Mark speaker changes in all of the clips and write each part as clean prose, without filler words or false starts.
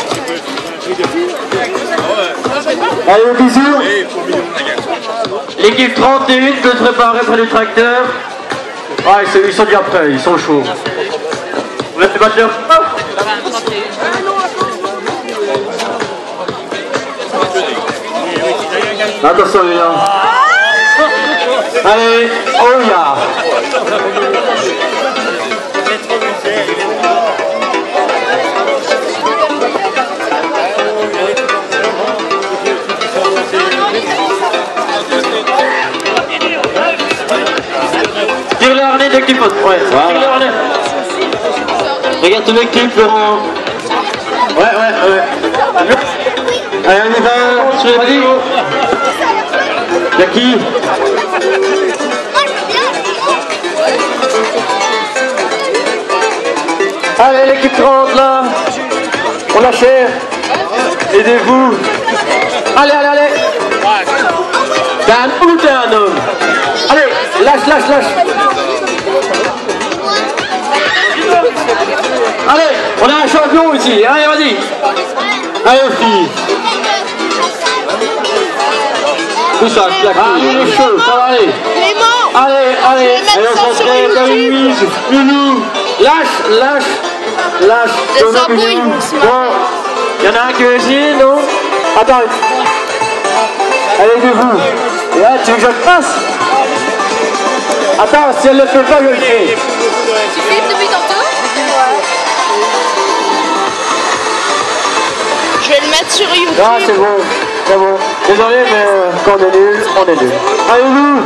Speaker 1: Allez, bisous. L'équipe 31 peut se préparer près du tracteur. Ah, ils sont déjà prêts, ils sont chauds. Vous voulez battre leur pas? Attention, les gars. Allez, oh ya. Tire le harnais dès que tu peux. Ouais, voilà. Tire le harnais. Regarde ton équipe, Laurent. Ouais. Allez, on y va. Sur les petits. Y'a qui? Allez, l'équipe 30 là. On la cherche. Aidez-vous. Allez. T'es un ou t'es un homme? Allez, lâche. Allez, on a un champion ici. Allez, vas-y. Allez, filles. Tout ça, claque. Allez, les cheveux, ça va aller. Allez. Allez, on s'entraîne comme une mise. Loulou. Lâche. Bon, il y en a un qui veut essayer, non? Attends. Allez, debout. Et là, tu veux que je le fasse? Attends, si elle ne le fait pas, je le fais.
Speaker 2: Tu filmes depuis tantôt? Ouais. Je vais le mettre sur YouTube.
Speaker 1: Non, c'est bon. Désolé, mais quand on est nul, on est nul. Allez, vous.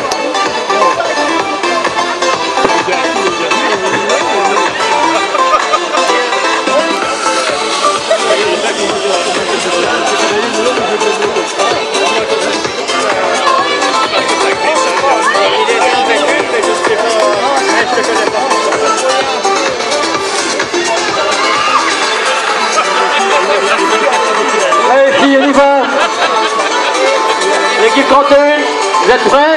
Speaker 1: Allez, filles, on y va. L'équipe 31, vous êtes prêts?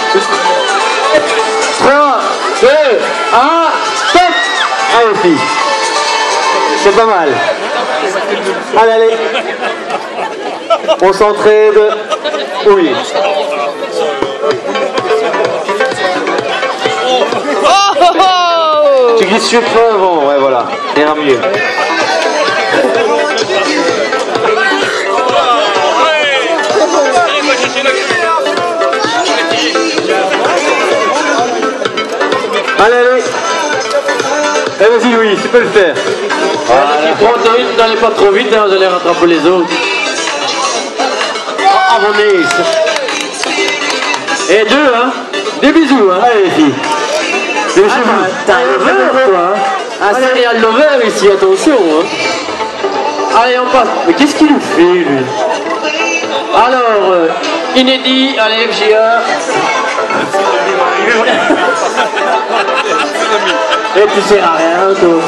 Speaker 1: 3, 2, 1, stop. Allez, filles. C'est pas mal. Allez. On s'entraide. Oui. Tu glisses sur le avant, ouais, voilà. Ça ira mieux. Allez. Eh, vas-y, Louis, tu peux le faire. Voilà. N'allez pas trop vite, hein, vous allez rattraper les autres. Ah, mon nez. Et 2, hein. Des bisous, hein. Allez, les filles. T'as un lover, toi, hein. Un serial lover ici, attention, hein. Allez, on passe. Mais qu'est-ce qu'il nous fait, lui? Alors, inédit, allez, FGA. Et tu sers à rien, toi.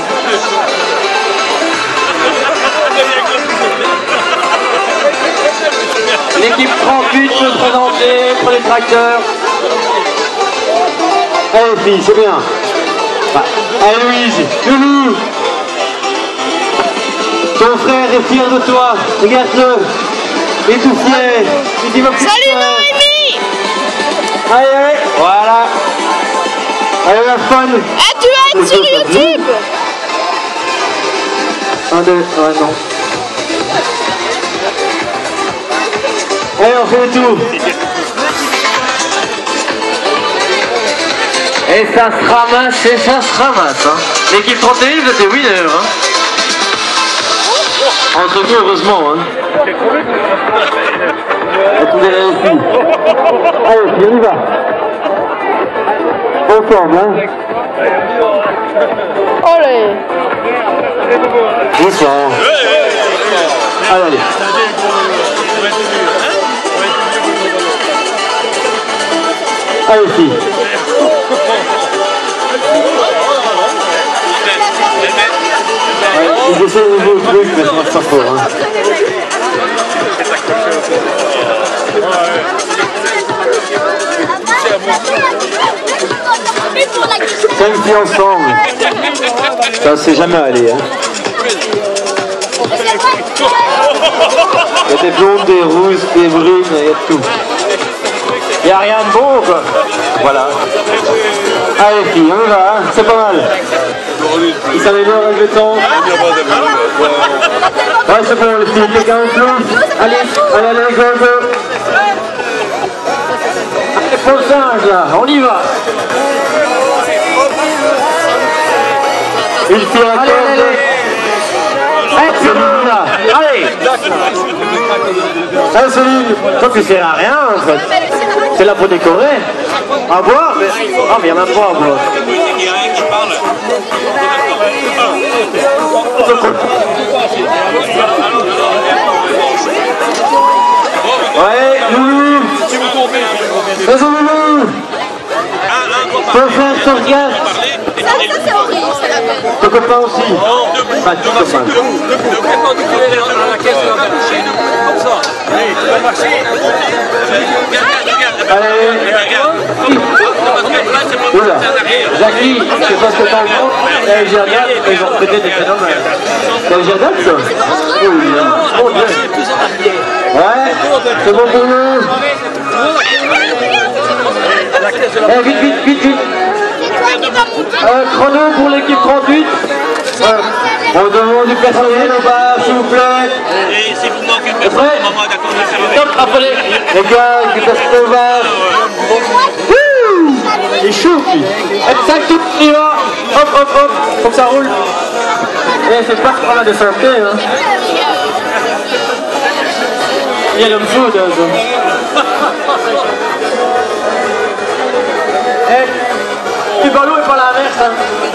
Speaker 1: L'équipe 38 peut se présenter pour les tracteurs. Allez, filles, c'est bien. Allez, Louise, Loulou. Ton frère est fier de toi. Regarde-le. Il est tout fier. Il dit,
Speaker 2: salut, Noémie.
Speaker 1: Allez, voilà. Allez, la fun.
Speaker 2: Ah, tu vas être sur YouTube.
Speaker 1: 1, 2, ouais, non. Allez, on fait le tour. Et ça se ramasse, hein. L'équipe 31, c'était winner, hein. Entre nous, heureusement, hein. Attendez, allez, on y va. Ensemble, hein.
Speaker 2: Allez.
Speaker 1: Doucement. Allez. Allez, filles. Ils essaient de nouveaux trucs, mais ça marche pas fort, hein. 5 filles ensemble. Ça, c'est jamais allé, hein. Il y a des blondes, des rousses, des brunes, il y a de tout. Il n'y a rien de bon, quoi. Voilà. Allez, filles, on y va, hein. C'est pas mal. Ils s'améliorent avec le temps. Ouais, c'est bon, les filles, quelqu'un en plus. Allez, allez, allez, go, go. Allez, pour le singe, là, on y va. Une fille à allez, Céline, là. Allez. Ah, Céline, toi tu sers à rien, en fait. C'est là pour décorer. À boire, mais... Ah, mais il n'y a même pas à boire. Ouais, Loulou. Vas-y, Loulou. Ton frère te regarde.
Speaker 2: Ça c'est horrible, c'est la peine.
Speaker 1: Ton copain aussi. Enfin, ton copain. Allez. Oula. Jackie, je sais pas ce que t'en penses. J'ai regardé, ils ont pété des phénomènes. J'ai regardé ça. Oui, mon Dieu. Ouais, c'est bon pour nous. Eh, vite, vite, vite, vite. Chrono pour l'équipe 38. On demande du personnel au bar, s'il vous plaît.
Speaker 3: Et si vous manquez de personne, maman est d'accord de faire avec.
Speaker 1: Stop, appelez. Les gars, qui passent au bar. Il est chaud, puis. Ça tout, il va. Hop, hop, hop. Faut que ça roule. Eh, c'est pas qu'on a de santé, hein. Il y a l'homme food, hein. Eh, le ballon est pas l'inverse, hein.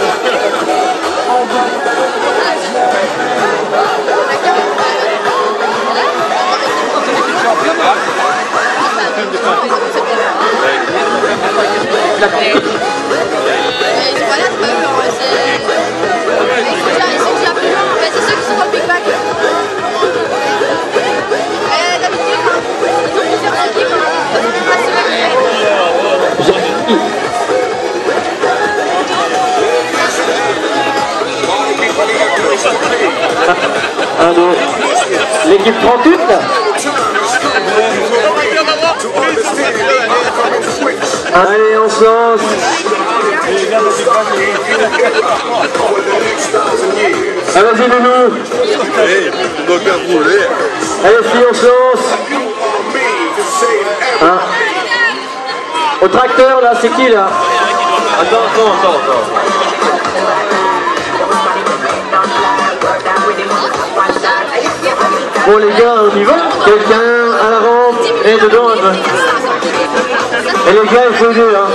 Speaker 2: C'est ceux qui sont au Big Mac. D'habitude, ils ont plusieurs équipes.
Speaker 1: L'équipe 38 là. Allez, on se lance. Ah, vas-y, Loulou. Allez, filles, on se lance. Hein? Au tracteur, là, c'est qui, là? Attends. Bon, les gars, on y va. Quelqu'un à la rampe et dedans un peu. Et les gars, il faut deux, hein.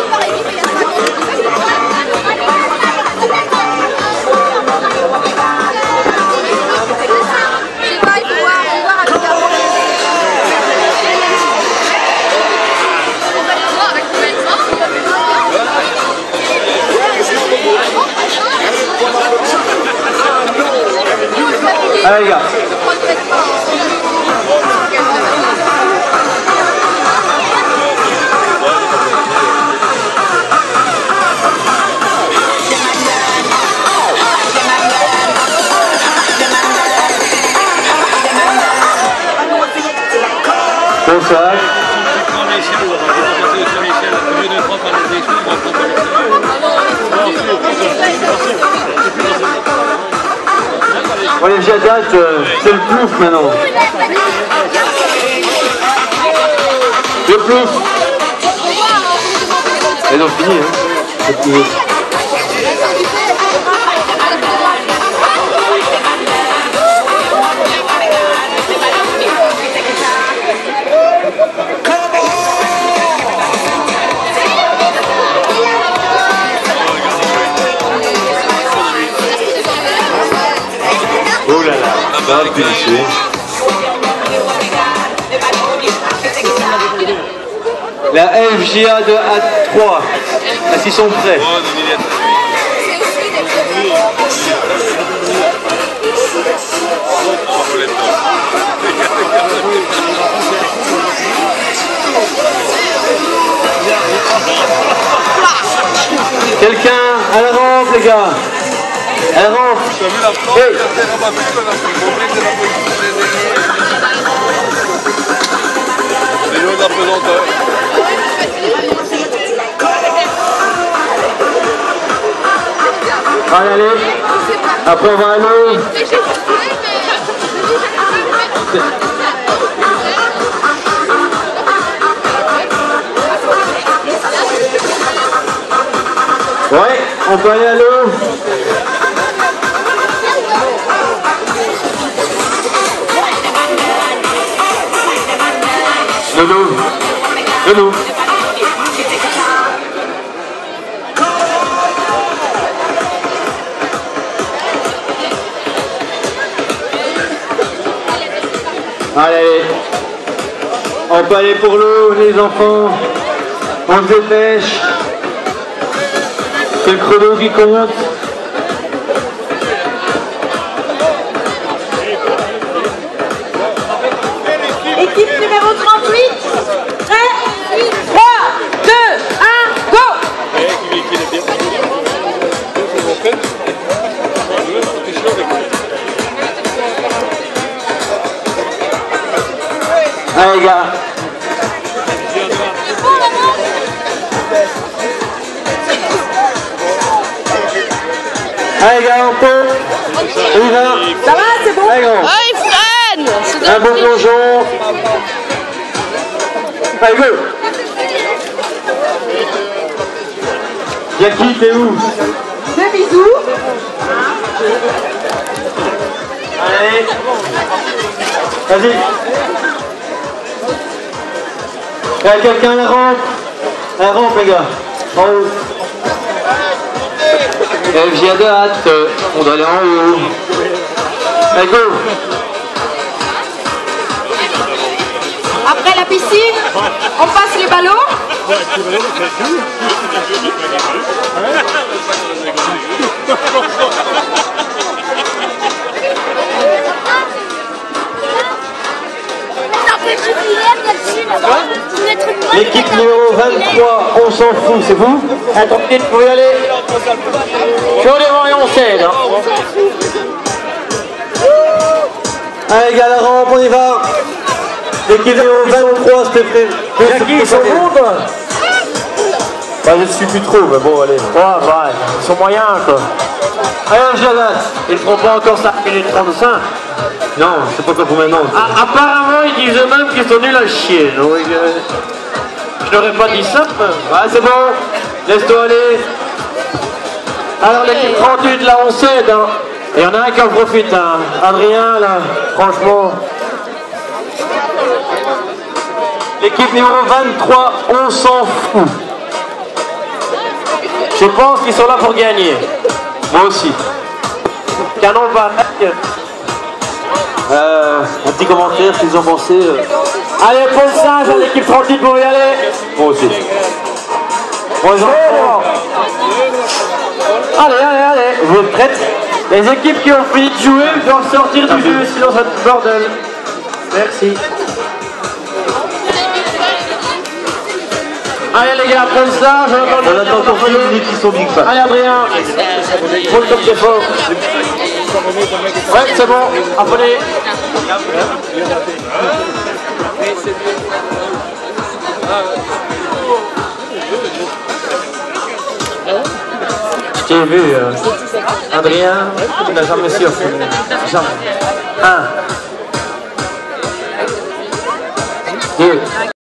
Speaker 1: Allez, les gars. Bon sac. Bon, les Jadats, c'est le plouf maintenant. Le plouf. Ils ont fini, hein. C'est plouf. Oh là là, ça va pêcher. La FGA de A3. Est-ce qu'ils sont prêts? Quelqu'un à la rampe, les gars. Elle rentre. Hey. Allez, allez. Après on va à l'eau. Ouais, on peut aller à l'eau. De l'eau. De l'eau. Allez, on peut aller pour l'eau, les enfants. On se dépêche. C'est le chrono qui compte.
Speaker 4: Équipe numéro 38. Prêt? 3, 2, 1, go!
Speaker 1: Allez les gars. Allez les gars, on peut. On y va.
Speaker 4: Ça va, c'est bon?
Speaker 1: Allez gros.
Speaker 2: Ah, il freine!
Speaker 1: Un bon plongeon. Allez go. Jackie, t'es où?
Speaker 4: Deux bisous.
Speaker 1: Allez. Vas-y. Il y a quelqu'un à la rampe. À la rampe les gars. En haut. Elle vient de hâte. On doit aller en haut. Allez go.
Speaker 4: Après la piscine, on passe les ballons.
Speaker 1: L'équipe numéro 23, on s'en fout, c'est vous? Attends, vous pouvez y aller. Sur devant et on cède. Allez, gars, la rampe, on y va. L'équipe numéro 23, c'était fait. Jackie, ils sont bons, quoi? Bah, je ne suis plus trop, mais bon, allez. Ouais, bah, ils sont moyens, quoi. Allez, Jagat, ils ne feront pas encore 5 minutes 35. Non, c'est pas pour maintenant. Ah, apparemment, ils disent eux-mêmes qu'ils sont nuls à chier. Donc, je n'aurais pas dit ça. Ouais, c'est bon. Laisse-toi aller. Alors, l'équipe 38, là, on cède. Hein. Et il y en a un qui en profite. Hein. Adrien, là, franchement. L'équipe numéro 23, on s'en fout. Je pense qu'ils sont là pour gagner. Moi aussi. Canon va. Un petit commentaire, ce qu'ils ont pensé. Allez, Paul Sage à l'équipe 38 pour y aller. Moi aussi. Bonjour. Allez, allez, allez. Vous êtes prêtes? Les équipes qui ont fini de jouer doivent sortir du jeu, sinon ça va être bordel. Merci. Allez les gars, Paul Sage. On attend encore 10 minutes qui sont big fans. Allez Adrien. Paul comme c'est fort. Ouais, c'est bon. Appelez. Je t'ai vu, Adrien, tu n'as jamais surpris. Jamais. 1, 2.